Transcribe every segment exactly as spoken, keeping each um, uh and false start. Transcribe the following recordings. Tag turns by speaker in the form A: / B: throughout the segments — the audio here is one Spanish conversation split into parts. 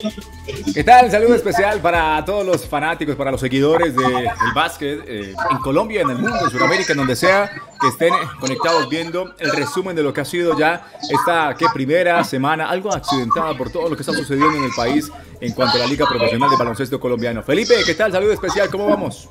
A: ¿Qué tal? Saludo especial para todos los fanáticos, para los seguidores del básquet eh, en Colombia, en el mundo, en Sudamérica, en donde sea que estén conectados viendo el resumen de lo que ha sido ya esta ¿qué? primera semana, algo accidentada por todo lo que está sucediendo en el país en cuanto a la Liga Profesional de Baloncesto Colombiano. Felipe, ¿qué tal? Saludo especial, ¿cómo vamos?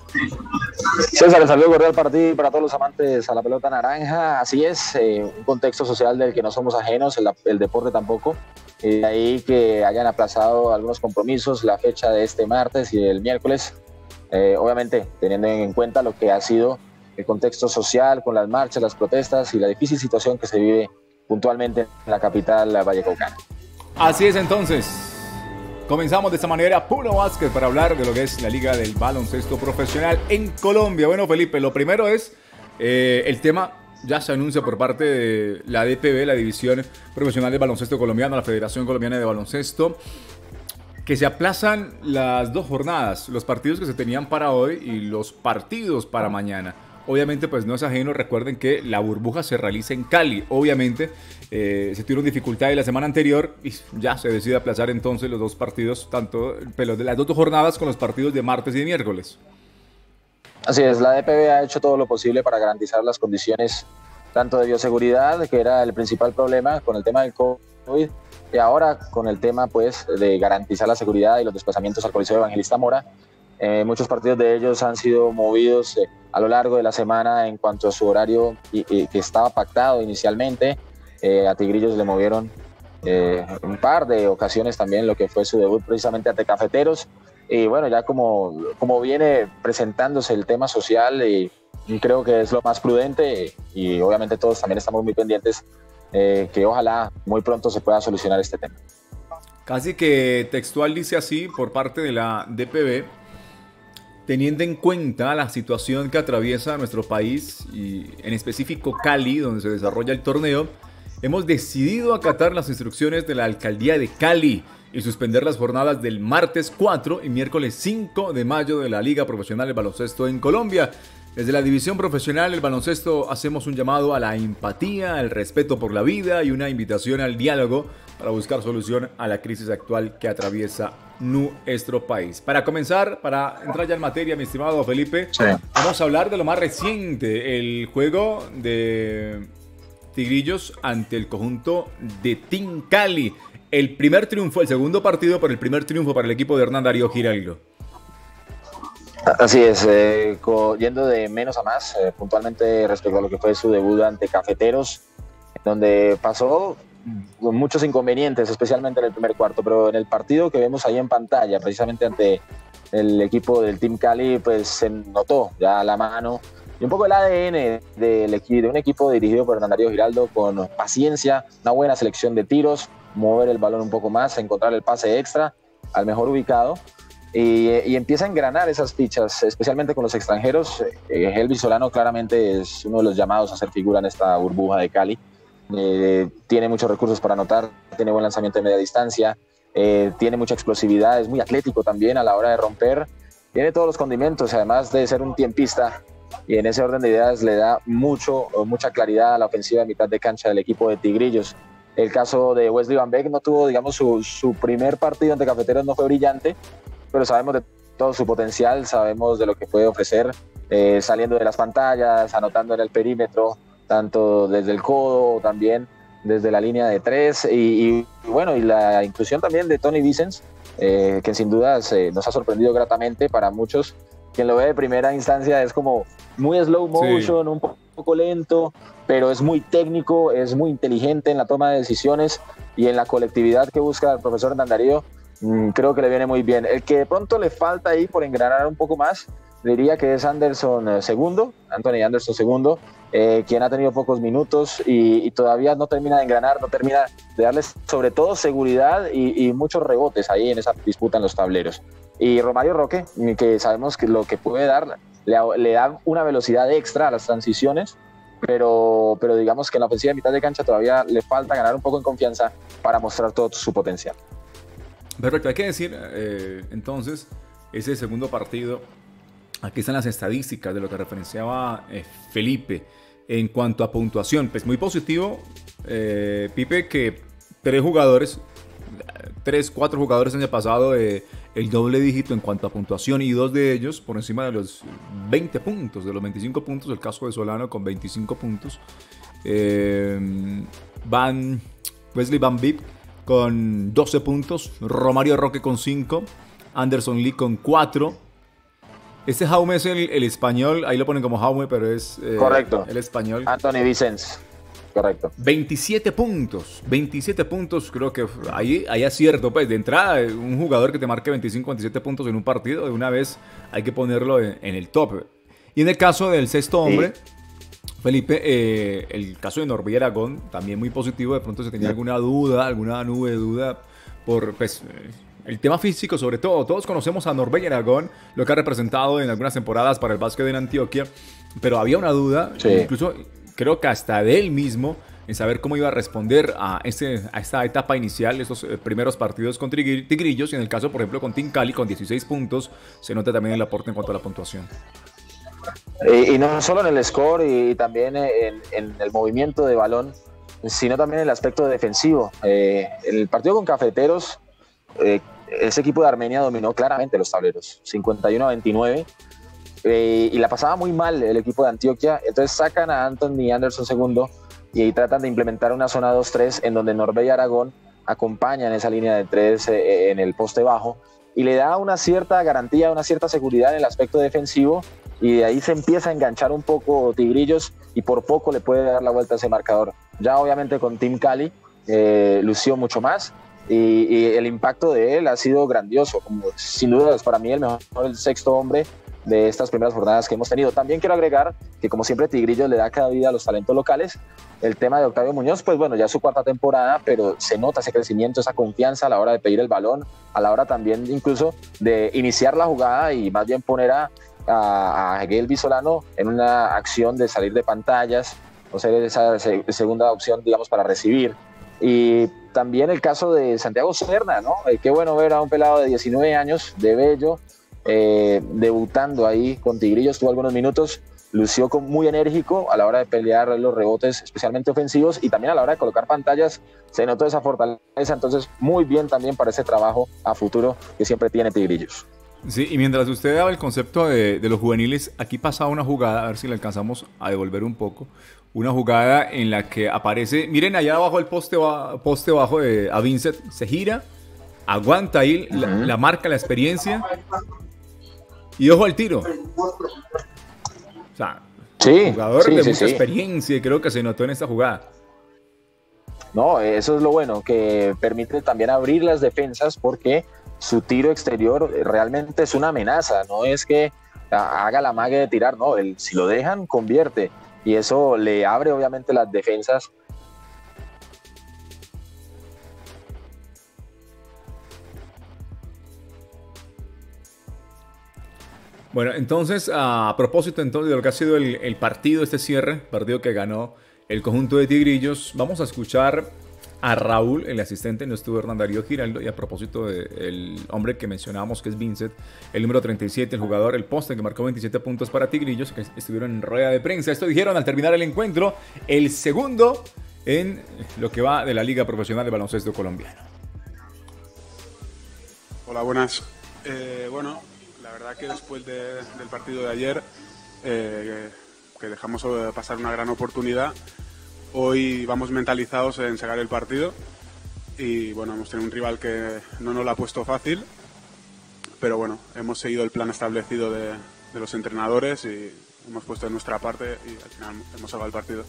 B: César, saludo cordial para ti y para todos los amantes a la pelota naranja. Así es, eh, un contexto social del que no somos ajenos, el, el deporte tampoco. Y de ahí que hayan aplazado algunos compromisos, la fecha de este martes y el miércoles, eh, obviamente teniendo en cuenta lo que ha sido el contexto social con las marchas, las protestas y la difícil situación que se vive puntualmente en la capital vallecaucana.
A: Así es entonces. Comenzamos de esta manera, puro básquet, para hablar de lo que es la Liga del Baloncesto Profesional en Colombia. Bueno, Felipe, lo primero es eh, el tema. Ya se anuncia por parte de la D P B, la División Profesional de Baloncesto Colombiano, la Federación Colombiana de Baloncesto, que se aplazan las dos jornadas, los partidos que se tenían para hoy y los partidos para mañana. Obviamente, pues no es ajeno, recuerden que la burbuja se realiza en Cali. Obviamente, eh, se tuvieron dificultades la semana anterior y ya se decide aplazar entonces los dos partidos, tanto pero de las dos jornadas con los partidos de martes y de miércoles.
B: Así es, la D P B ha hecho todo lo posible para garantizar las condiciones tanto de bioseguridad, que era el principal problema con el tema del COVID, y ahora con el tema pues de garantizar la seguridad y los desplazamientos al Coliseo Evangelista Mora. Eh, muchos partidos de ellos han sido movidos eh, a lo largo de la semana en cuanto a su horario y, y, que estaba pactado inicialmente. Eh, a Tigrillos le movieron eh, un par de ocasiones también lo que fue su debut precisamente ante Cafeteros. Y bueno, ya como, como viene presentándose el tema social, y, y creo que es lo más prudente y, y obviamente todos también estamos muy pendientes eh, que ojalá muy pronto se pueda solucionar este tema.
A: Casi que textual dice así por parte de la D P B, teniendo en cuenta la situación que atraviesa nuestro país y en específico Cali, donde se desarrolla el torneo, hemos decidido acatar las instrucciones de la Alcaldía de Cali y suspender las jornadas del martes cuatro y miércoles cinco de mayo de la Liga Profesional de Baloncesto en Colombia. Desde la División Profesional del Baloncesto hacemos un llamado a la empatía, al respeto por la vida y una invitación al diálogo para buscar solución a la crisis actual que atraviesa nuestro país. Para comenzar, para entrar ya en materia, mi estimado Felipe, sí. Vamos a hablar de lo más reciente, el juego de Tigrillos ante el conjunto de Team Cali. El primer triunfo, el segundo partido, pero el primer triunfo para el equipo de Hernán Darío Giraldo.
B: Así es, eh, yendo de menos a más, eh, puntualmente respecto a lo que fue su debut ante Cafeteros, donde pasó con muchos inconvenientes, especialmente en el primer cuarto, pero en el partido que vemos ahí en pantalla, precisamente ante el equipo del Team Cali, pues se notó ya la mano y un poco el A D N del equipo, de un equipo dirigido por Hernán Darío Giraldo, con paciencia, una buena selección de tiros, mover el balón un poco más, encontrar el pase extra al mejor ubicado y, y empieza a engranar esas fichas, especialmente con los extranjeros. eh, Elvis Solano claramente es uno de los llamados a ser figura en esta burbuja de Cali. Eh, tiene muchos recursos para anotar, tiene buen lanzamiento de media distancia, eh, tiene mucha explosividad, es muy atlético también a la hora de romper, tiene todos los condimentos, además de ser un tiempista, y en ese orden de ideas le da mucho, mucha claridad a la ofensiva de mitad de cancha del equipo de Tigrillos. El caso de Wesley Van Beek no tuvo, digamos, su, su primer partido ante Cafeteros no fue brillante, pero sabemos de todo su potencial, sabemos de lo que puede ofrecer, eh, saliendo de las pantallas, anotando en el perímetro, tanto desde el codo, también desde la línea de tres, y, y, y bueno, y la inclusión también de Tony Vicens, eh, que sin duda se, nos ha sorprendido gratamente para muchos. Quien lo ve de primera instancia es como muy slow motion, sí, un poco lento, pero es muy técnico, es muy inteligente en la toma de decisiones y en la colectividad que busca el profesor Hernán Darío. mmm, creo que le viene muy bien. El que de pronto le falta ahí por engranar un poco más, diría que es Anderson segundo, Anthony Anderson segundo, eh, quien ha tenido pocos minutos y, y todavía no termina de engranar, no termina de darles sobre todo seguridad y, y muchos rebotes ahí en esa disputa en los tableros. Y Romario Roque, que sabemos que lo que puede dar, le, le da una velocidad extra a las transiciones, pero, pero digamos que en la ofensiva de mitad de cancha todavía le falta ganar un poco en confianza para mostrar todo su potencial.
A: Perfecto, hay que decir eh, entonces, ese segundo partido, aquí están las estadísticas de lo que referenciaba eh, Felipe en cuanto a puntuación. Pues muy positivo, eh, Pipe, que tres jugadores tres, cuatro jugadores el año pasado eh, el doble dígito en cuanto a puntuación y dos de ellos por encima de los veinte puntos, de los veinticinco puntos, el caso de Solano con veinticinco puntos. Eh, Van Wesley Van Beek con doce puntos, Romario Roque con cinco, Anderson Lee con cuatro. Este Jaume es el, el español, ahí lo ponen como Jaume, pero es eh,
B: correcto,
A: el español.
B: Anthony Vicens, correcto.
A: veintisiete puntos, veintisiete puntos, creo que ahí, ahí acierto, pues de entrada, un jugador que te marque veinticinco, veintisiete puntos en un partido, de una vez hay que ponerlo en, en el top. Y en el caso del sexto hombre, sí. Felipe, eh, el caso de Norbert Aragón, también muy positivo, de pronto se tenía sí. alguna duda, alguna nube de duda por... Pues, eh, el tema físico, sobre todo. Todos conocemos a Norbert Aragón, lo que ha representado en algunas temporadas para el básquet en Antioquia, pero había una duda, sí. incluso creo que hasta de él mismo, en saber cómo iba a responder a, este, a esta etapa inicial, estos eh, primeros partidos con Tigrillos, y en el caso, por ejemplo, con Team Cali, con dieciséis puntos, se nota también el aporte en cuanto a la puntuación.
B: Y, y no solo en el score y también en, en el movimiento de balón, sino también en el aspecto defensivo. Eh, el partido con Cafeteros, Eh, ese equipo de Armenia dominó claramente los tableros, cincuenta y uno a veintinueve, eh, y la pasaba muy mal el equipo de Antioquia. Entonces sacan a Anthony Anderson segundo y ahí tratan de implementar una zona dos tres en donde Norbert Aragón acompaña en esa línea de tres eh, en el poste bajo y le da una cierta garantía, una cierta seguridad en el aspecto defensivo, y de ahí se empieza a enganchar un poco Tigrillos y por poco le puede dar la vuelta a ese marcador. Ya obviamente con Team Cali eh, lució mucho más. Y, y el impacto de él ha sido grandioso, como sin duda es para mí el mejor, el sexto hombre de estas primeras jornadas que hemos tenido. También quiero agregar que, como siempre, Tigrillos le da cada vida a los talentos locales. El tema de Octavio Muñoz, pues bueno, ya es su cuarta temporada, pero se nota ese crecimiento, esa confianza a la hora de pedir el balón, a la hora también incluso de iniciar la jugada y más bien poner a, a, a Gelby Solano en una acción de salir de pantallas, o ser esa segunda opción, digamos, para recibir. Y también el caso de Santiago Serna, ¿no? Eh, qué bueno ver a un pelado de diecinueve años, de Bello, eh, debutando ahí con Tigrillos, tuvo algunos minutos, lució con, muy enérgico a la hora de pelear los rebotes, especialmente ofensivos, y también a la hora de colocar pantallas, se notó esa fortaleza. Entonces, muy bien también para ese trabajo a futuro que siempre tiene Tigrillos.
A: Sí, y mientras usted daba el concepto de, de los juveniles, aquí pasaba una jugada, a ver si le alcanzamos a devolver un poco, una jugada en la que aparece, miren allá abajo el poste, ba, poste bajo de a Vincent, se gira, aguanta ahí, uh-huh. la, la marca, la experiencia, y ojo al tiro. O sea,
B: sí,
A: jugador
B: sí,
A: de
B: sí,
A: mucha
B: sí.
A: experiencia, y creo que se notó en esta jugada.
B: No, eso es lo bueno, que permite también abrir las defensas, porque su tiro exterior realmente es una amenaza, no es que haga la magia de tirar, no, él, si lo dejan, convierte, y eso le abre obviamente las defensas.
A: Bueno, entonces, a propósito entonces de lo que ha sido el, el partido, este cierre, partido que ganó el conjunto de Tigrillos, vamos a escuchar a Raúl, el asistente, no estuvo Hernán Darío Giraldo, y a propósito del hombre que mencionamos, que es Vincent, el número treinta y siete, el jugador, el poste que marcó veintisiete puntos para Tigrillos, que estuvieron en rueda de prensa. Esto dijeron al terminar el encuentro, el segundo en lo que va de la Liga Profesional de Baloncesto Colombiano.
C: Hola, buenas. Eh, bueno, la verdad que después de, del partido de ayer, eh, que dejamos pasar una gran oportunidad, hoy vamos mentalizados en sacar el partido y bueno, hemos tenido un rival que no nos lo ha puesto fácil, pero bueno, hemos seguido el plan establecido de, de los entrenadores y hemos puesto de nuestra parte y al final hemos salvado el partido.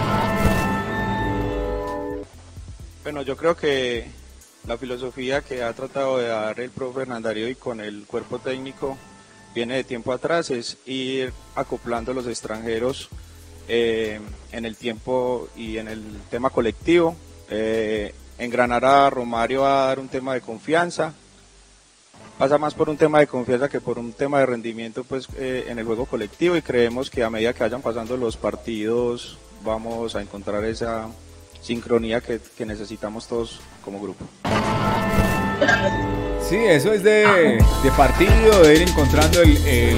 D: Bueno, yo creo que la filosofía que ha tratado de dar el profe Hernán Darío y con el cuerpo técnico viene de tiempo atrás, es ir acoplando los extranjeros Eh, en el tiempo y en el tema colectivo, eh, engranar a Romario a dar un tema de confianza, pasa más por un tema de confianza que por un tema de rendimiento pues eh, en el juego colectivo, y creemos que a medida que vayan pasando los partidos vamos a encontrar esa sincronía que, que necesitamos todos como grupo.
A: Sí, eso es de, de partido, de ir encontrando el, el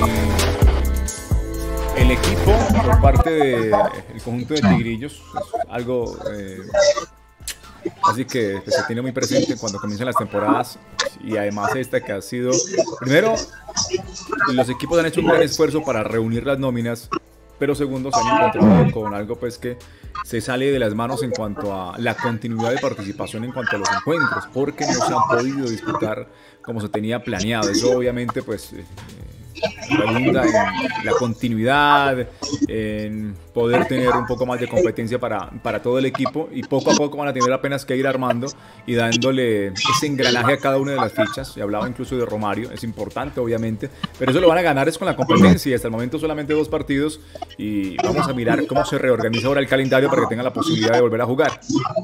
A: el equipo por parte del conjunto de Tigrillos. Es algo eh, así que pues, se tiene muy presente cuando comienzan las temporadas, y además esta que ha sido, primero, los equipos han hecho un gran esfuerzo para reunir las nóminas, pero segundo, se han encontrado con algo pues que se sale de las manos en cuanto a la continuidad de participación en cuanto a los encuentros, porque no se han podido disputar como se tenía planeado. Eso obviamente pues eh, redunda en la continuidad, en poder tener un poco más de competencia para, para todo el equipo, y poco a poco van a tener apenas que ir armando y dándole ese engranaje a cada una de las fichas. Y hablaba incluso de Romario, es importante obviamente, pero eso lo van a ganar es con la competencia, y hasta el momento solamente dos partidos, y vamos a mirar cómo se reorganiza ahora el calendario para que tengan la posibilidad de volver a jugar.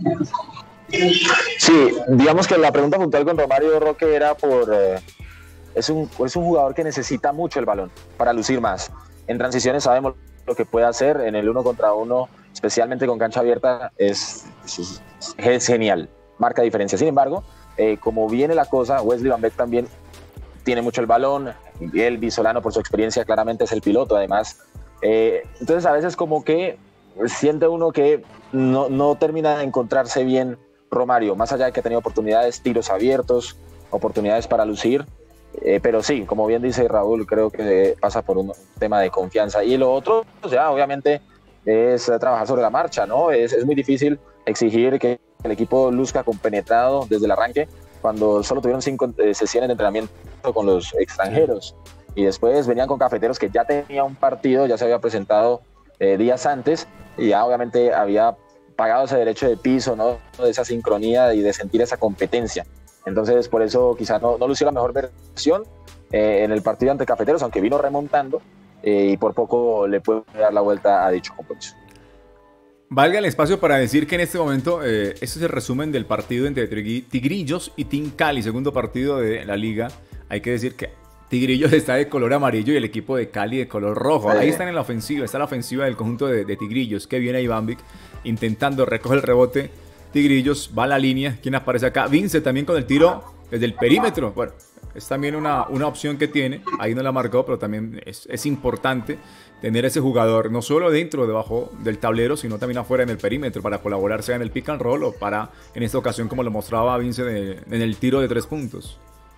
B: Sí, digamos que la pregunta puntual con Romario Roque era por... Eh... Es un, es un jugador que necesita mucho el balón para lucir más. En transiciones sabemos lo que puede hacer, en el uno contra uno, especialmente con cancha abierta, es, es, es genial, marca diferencia. Sin embargo, eh, como viene la cosa, Wesley Van Beek también tiene mucho el balón, el Visolano por su experiencia claramente es el piloto además. Eh, entonces a veces como que siente uno que no, no termina de encontrarse bien Romario, más allá de que ha tenido oportunidades, tiros abiertos, oportunidades para lucir. Eh, pero sí, como bien dice Raúl, creo que pasa por un tema de confianza. Y lo otro, pues ya obviamente, es trabajar sobre la marcha, ¿no? Es, es muy difícil exigir que el equipo luzca compenetrado desde el arranque cuando solo tuvieron cinco eh, sesiones de entrenamiento con los extranjeros. Y después venían con Cafeteros, que ya tenía un partido, ya se había presentado eh, días antes, y ya obviamente había pagado ese derecho de piso, ¿no? De esa sincronía y de sentir esa competencia. Entonces, por eso quizás no, no lució la mejor versión eh, en el partido ante Cafeteros, aunque vino remontando eh, y por poco le puede dar la vuelta a dicho compromiso.
A: Valga el espacio para decir que en este momento, eh, este es el resumen del partido entre Tigrillos y Team Cali, segundo partido de la liga. Hay que decir que Tigrillos está de color amarillo y el equipo de Cali de color rojo. Ahí están en la ofensiva, está la ofensiva del conjunto de, de Tigrillos, que viene Iván Vic intentando recoger el rebote. Tigrillos va a la línea. ¿Quién aparece acá? Vince también con el tiro desde el perímetro. Bueno, es también una, una opción que tiene. Ahí no la marcó, pero también es, es importante tener ese jugador, no solo dentro, debajo del tablero, sino también afuera en el perímetro, para colaborar, sea en el pick and roll o para, en esta ocasión, como lo mostraba Vince, de, en el tiro de tres puntos.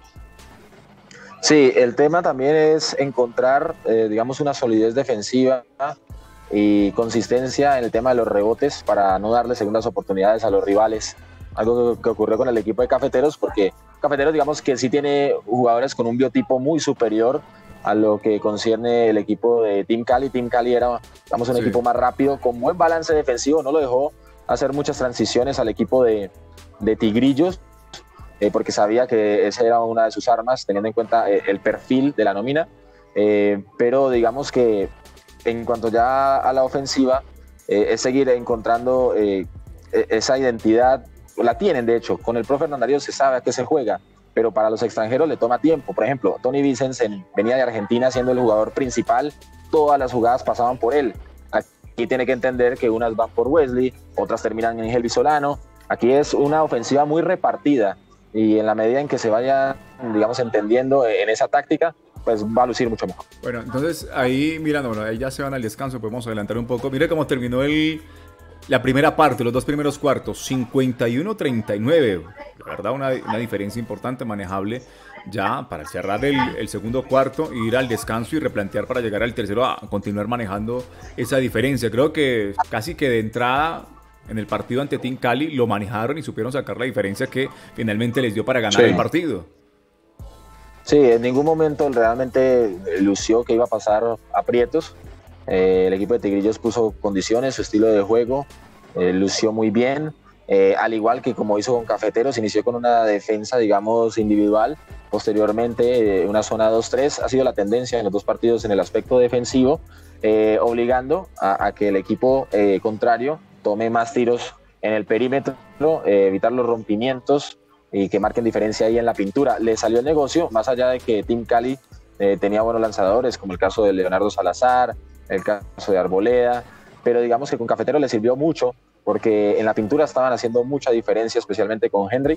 B: Sí, el tema también es encontrar, eh, digamos, una solidez defensiva y consistencia en el tema de los rebotes para no darle segundas oportunidades a los rivales. Algo que, que ocurrió con el equipo de Cafeteros, porque Cafeteros, digamos que sí tiene jugadores con un biotipo muy superior a lo que concierne el equipo de Team Cali. Team Cali era, digamos, un sí. equipo más rápido, con buen balance defensivo, no lo dejó hacer muchas transiciones al equipo de, de Tigrillos, eh, porque sabía que esa era una de sus armas, teniendo en cuenta eh, el perfil de la nómina, eh, pero digamos que en cuanto ya a la ofensiva, eh, es seguir encontrando eh, esa identidad. La tienen, de hecho, con el profe Hernandario se sabe a qué se juega, pero para los extranjeros le toma tiempo. Por ejemplo, Tony Vincent venía de Argentina siendo el jugador principal, todas las jugadas pasaban por él. Aquí tiene que entender que unas van por Wesley, otras terminan en Ángel Visolano. Aquí es una ofensiva muy repartida, y en la medida en que se vaya, digamos, entendiendo en esa táctica, pues va a lucir mucho mejor.
A: Bueno, entonces ahí, mirando, bueno, ahí ya se van al descanso, podemos adelantar un poco. Mire cómo terminó el, la primera parte, los dos primeros cuartos, cincuenta y uno a treinta y nueve. La verdad, una, una diferencia importante, manejable, ya para cerrar el, el segundo cuarto, ir al descanso y replantear para llegar al tercero a continuar manejando esa diferencia. Creo que casi que de entrada en el partido ante Team Cali lo manejaron y supieron sacar la diferencia que finalmente les dio para ganar sí. el partido.
B: Sí, en ningún momento realmente lució que iba a pasar aprietos. Eh, el equipo de Tigrillos puso condiciones, su estilo de juego, eh, lució muy bien. Eh, al igual que como hizo con Cafeteros, inició con una defensa, digamos, individual. Posteriormente, eh, una zona dos tres ha sido la tendencia en los dos partidos en el aspecto defensivo, eh, obligando a, a que el equipo eh, contrario tome más tiros en el perímetro, eh, evitar los rompimientos y que marquen diferencia ahí en la pintura. Le salió el negocio, más allá de que Team Cali eh, tenía buenos lanzadores, como el caso de Leonardo Salazar, el caso de Arboleda, pero digamos que con Cafetero le sirvió mucho, porque en la pintura estaban haciendo mucha diferencia, especialmente con Henry,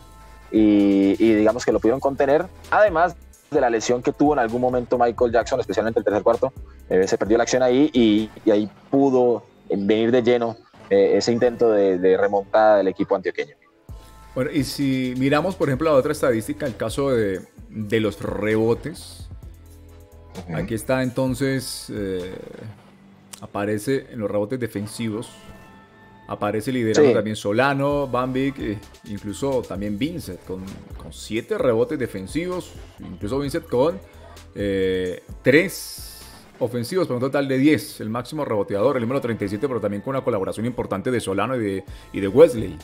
B: y, y digamos que lo pudieron contener, además de la lesión que tuvo en algún momento Michael Jackson, especialmente el tercer cuarto, eh, se perdió la acción ahí, y, y ahí pudo venir de lleno eh, ese intento de, de remontada del equipo antioqueño.
A: Bueno, y si miramos, por ejemplo, la otra estadística, el caso de, de los rebotes. Uh-huh. Aquí está entonces, eh, aparece en los rebotes defensivos. Aparece liderando sí. también Solano, Bambic, eh, incluso también Vincent con, con siete rebotes defensivos. Incluso Vincent con eh, tres ofensivos, por un total de diez. El máximo reboteador, el número treinta y siete, pero también con una colaboración importante de Solano y de, y de Wesley.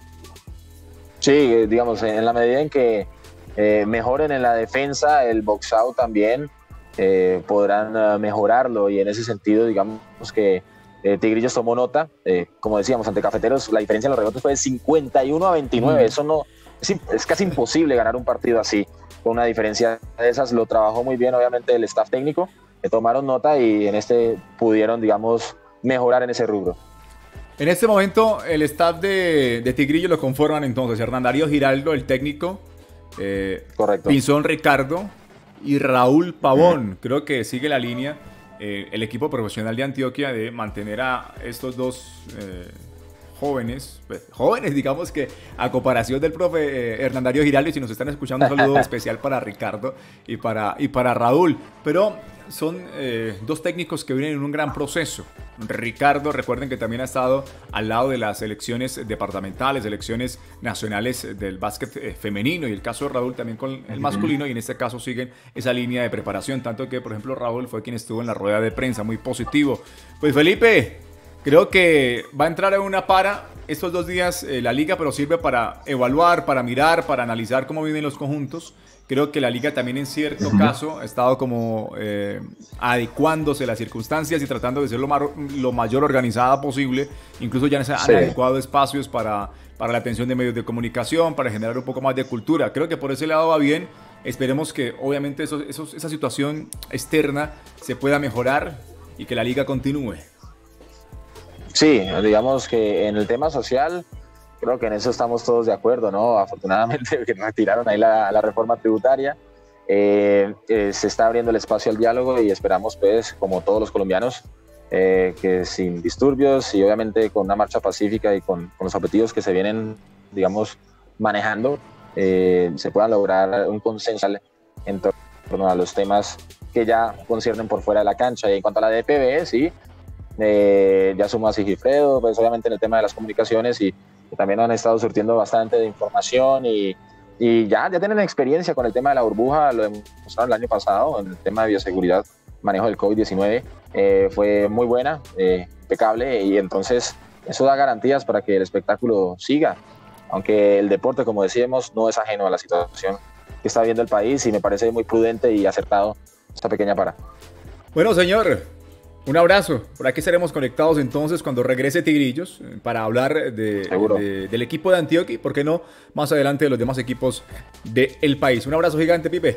B: Sí, digamos, en la medida en que eh, mejoren en la defensa, el box out también eh, podrán uh, mejorarlo, y en ese sentido, digamos que eh, Tigrillos tomó nota. Eh, como decíamos, ante Cafeteros la diferencia en los rebotes fue de cincuenta y uno a veintinueve. Mm. Eso no, es, es casi imposible ganar un partido así, con una diferencia de esas. Lo trabajó muy bien, obviamente, el staff técnico, que tomaron nota y en este pudieron, digamos, mejorar en ese rubro.
A: En este momento el staff de, de Tigrillo lo conforman entonces Hernán Darío Giraldo, el técnico, eh,
B: correcto,
A: Pinzón Ricardo y Raúl Pavón. Creo que sigue la línea eh, el equipo profesional de Antioquia de mantener a estos dos eh, jóvenes, pues, jóvenes digamos que a comparación del profe eh, Hernán Darío Giraldo. Y si nos están escuchando, un saludo especial para Ricardo y para, y para Raúl. Pero son eh, dos técnicos que vienen en un gran proceso. Ricardo, recuerden que también ha estado al lado de las selecciones departamentales, selecciones nacionales del básquet eh, femenino, y el caso de Raúl también con el masculino, y en este caso siguen esa línea de preparación, tanto que, por ejemplo, Raúl fue quien estuvo en la rueda de prensa, muy positivo. Pues Felipe, creo que va a entrar en una para estos dos días eh, la liga, pero sirve para evaluar, para mirar, para analizar cómo viven los conjuntos. Creo que la liga también en cierto caso ha estado como eh, adecuándose a las circunstancias y tratando de ser lo, mar, lo mayor organizada posible. Incluso ya se han sí. adecuado espacios para, para la atención de medios de comunicación, para generar un poco más de cultura. Creo que por ese lado va bien. Esperemos que obviamente eso, eso, esa situación externa se pueda mejorar y que la liga continúe.
B: Sí, digamos que en el tema social, creo que en eso estamos todos de acuerdo, ¿no? Afortunadamente que retiraron ahí la, la reforma tributaria, eh, eh, se está abriendo el espacio al diálogo y esperamos, pues, como todos los colombianos, eh, que sin disturbios y obviamente con una marcha pacífica y con, con los objetivos que se vienen, digamos, manejando, eh, se puedan lograr un consenso en torno a los temas que ya conciernen por fuera de la cancha. Y en cuanto a la D P B, sí, eh, ya sumó a Sigifredo, pues obviamente en el tema de las comunicaciones, y que también han estado surtiendo bastante de información y, y ya, ya tienen experiencia con el tema de la burbuja. Lo demostraron el año pasado en el tema de bioseguridad, manejo del COVID diecinueve, eh, fue muy buena, eh, impecable, y entonces eso da garantías para que el espectáculo siga, aunque el deporte, como decíamos, no es ajeno a la situación que está viendo el país, y me parece muy prudente y acertado esta pequeña para.
A: Bueno, señor, un abrazo. Por aquí estaremos conectados entonces cuando regrese Tigrillos para hablar de, de, del equipo de Antioquia y, por qué no, más adelante de los demás equipos del país. Un abrazo gigante, Pipe.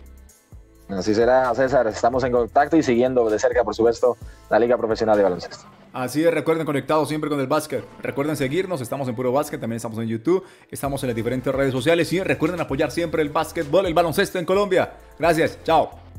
B: Así será, César. Estamos en contacto y siguiendo de cerca, por supuesto, la Liga Profesional de Baloncesto.
A: Así es, recuerden, conectados siempre con el básquet. Recuerden seguirnos, estamos en Puro Básquet, también estamos en YouTube, estamos en las diferentes redes sociales, y recuerden apoyar siempre el básquetbol, el baloncesto en Colombia. Gracias, chao.